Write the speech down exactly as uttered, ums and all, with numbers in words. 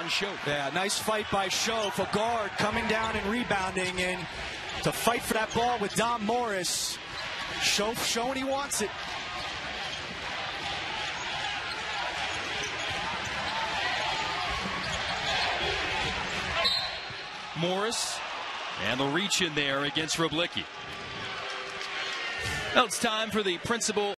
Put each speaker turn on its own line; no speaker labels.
Show.
Yeah, nice fight by Show for guard, coming down and rebounding, and to fight for that ball with Dom Morris. Show showing he wants it.
Morris, and the reach in there against Roblicki. Well, it's time for the principal